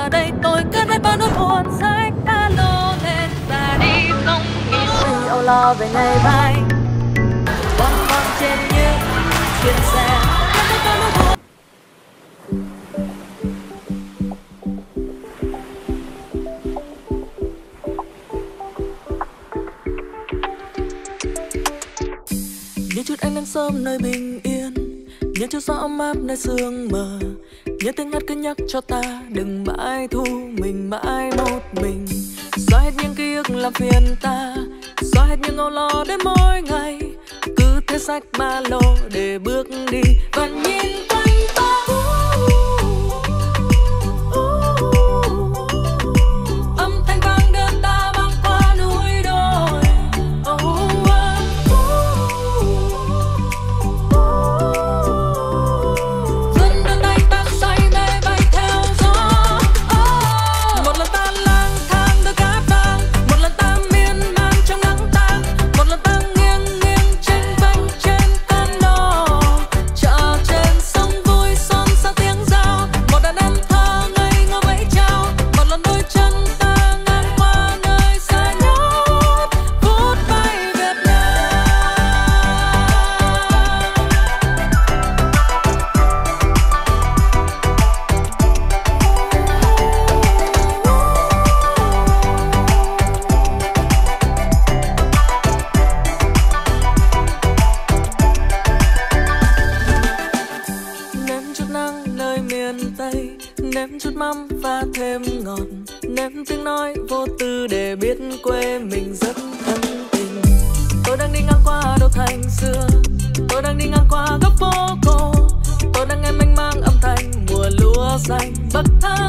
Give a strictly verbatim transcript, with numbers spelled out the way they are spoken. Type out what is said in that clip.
giờ đây tôi cất lấy bao nỗi buồn sách đã lô lên ra đi không nghĩ suy âu lo về ngày mai. Bon bon trên những chuyến xe cất lấy bao nỗi buồn. Nhớ chút ánh nắng sớm nơi bình yên, nhớ chút gió ấm áp nơi sương mờ, nhớ tiếng hát cứ nhắc cho ta đừng mãi thu mình mãi một mình. Xóa hết những ký ức làm phiền ta, xóa hết những âu lo đến mỗi ngày, cứ thế xách ba lô để bước đi và nhìn quanh ta. Âm thanh vang đưa ta băng qua núi đồi. Oh, oh. Dần đêm nay ta say mê bay theo gió. Oh. Một lần ta lang thang đôi cát vàng, một lần ta miên man trong nắng tang, một lần ta nghiêng nghiêng chênh vênh trên cano, chợ trên sông vui xôn xao tiếng rao, một đàn em thơ ngây ngô vẫy chào, một lần đôi chân ta ngang qua nơi xa nhất, vút bay Việt Nam. Nếm chút nắng nơi miền Tây, nếm chút mắm và thêm ngọt, nếm tiếng nói vô tư để biết quê mình rất thân tình. Tôi đang đi ngang qua đô thành xưa, tôi đang đi ngang qua góc phố cổ, tôi đang nghe mênh mang âm thanh mùa lúa xanh bậc thang.